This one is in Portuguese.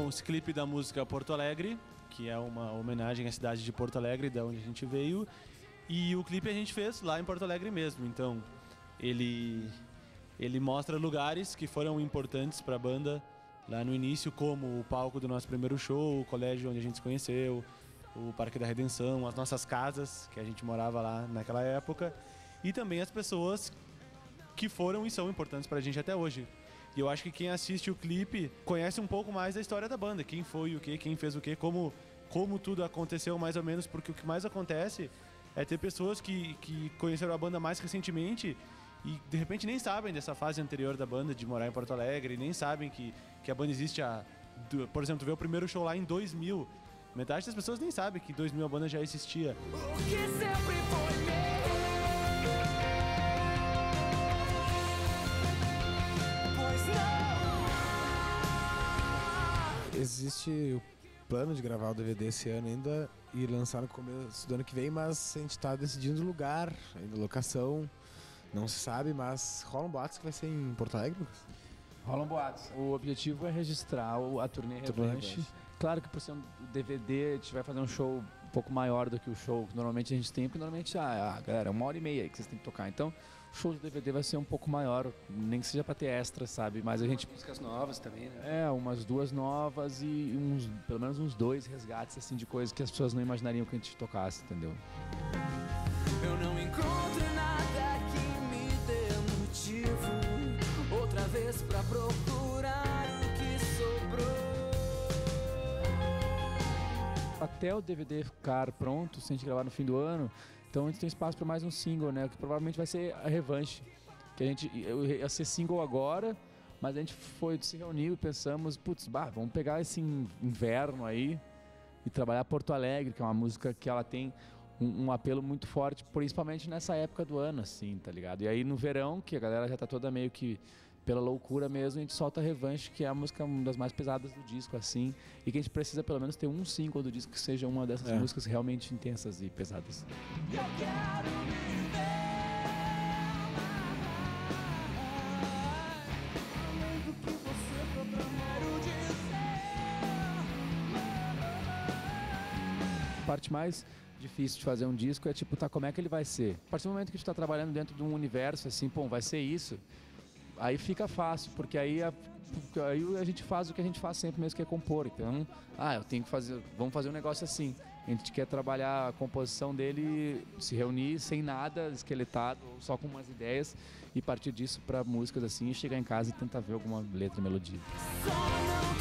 esse clipe da música Porto Alegre, que é uma homenagem à cidade de Porto Alegre, da onde a gente veio. E o clipe a gente fez lá em Porto Alegre mesmo. Então, ele mostra lugares que foram importantes para a banda lá no início, como o palco do nosso primeiro show, o colégio onde a gente se conheceu, o Parque da Redenção, as nossas casas, que a gente morava lá naquela época, e também as pessoas que foram e são importantes pra gente até hoje. E eu acho que quem assiste o clipe conhece um pouco mais da história da banda, quem foi o quê, quem fez o quê, como tudo aconteceu mais ou menos, porque o que mais acontece é ter pessoas que conheceram a banda mais recentemente e de repente nem sabem dessa fase anterior da banda, de morar em Porto Alegre, nem sabem que a banda existe por exemplo, tu vê o primeiro show lá em 2000, metade das pessoas nem sabe que em 2000 a banda já existia. O que sempre foi meu, pois não. Existe o plano de gravar o DVD esse ano ainda e lançar no começo do ano que vem, mas a gente está decidindo o lugar, ainda locação, não se sabe, mas rolam boatos que vai ser em Porto Alegre, Lucas? Rolam boatos. O objetivo é registrar a turnê Revanche. Claro que por ser um DVD, a gente vai fazer um show um pouco maior do que o show que normalmente a gente tem, porque normalmente, galera, 1h30 aí que vocês têm que tocar. Então, o show do DVD vai ser um pouco maior, nem que seja pra ter extra, sabe? Mas a gente... Músicas novas também, né? Umas 2 novas e pelo menos uns 2 resgates, assim, de coisas que as pessoas não imaginariam que a gente tocasse, entendeu? Eu não encontro nada que me dê motivo outra vez pra procurar o que sobrou. Até o DVD ficar pronto, se a gente gravar no fim do ano, então a gente tem espaço para mais um single, né? Que provavelmente vai ser a Revanche. Que ia ser single agora, mas a gente se reuniu e pensamos, vamos pegar esse inverno aí e trabalhar Porto Alegre, que é uma música que ela tem um apelo muito forte, principalmente nessa época do ano, assim, tá ligado? E aí no verão, que a galera já tá toda meio que pela loucura mesmo, a gente solta a Revanche, que é a música uma das mais pesadas do disco, assim, e que a gente precisa pelo menos ter um single do disco que seja uma dessas músicas realmente intensas e pesadas. Eu quero viver além do que você proclamou dizer. A parte mais difícil de fazer um disco é tipo, como é que ele vai ser? A partir do momento que a gente tá trabalhando dentro de um universo assim, vai ser isso, aí fica fácil, porque aí a gente faz o que a gente faz sempre mesmo, que é compor. Então, eu tenho que fazer, vamos fazer um negócio assim. A gente quer trabalhar a composição dele, se reunir sem nada, esqueletado, só com umas ideias, e partir disso para músicas assim, e chegar em casa e tentar ver alguma letra e melodia. Só não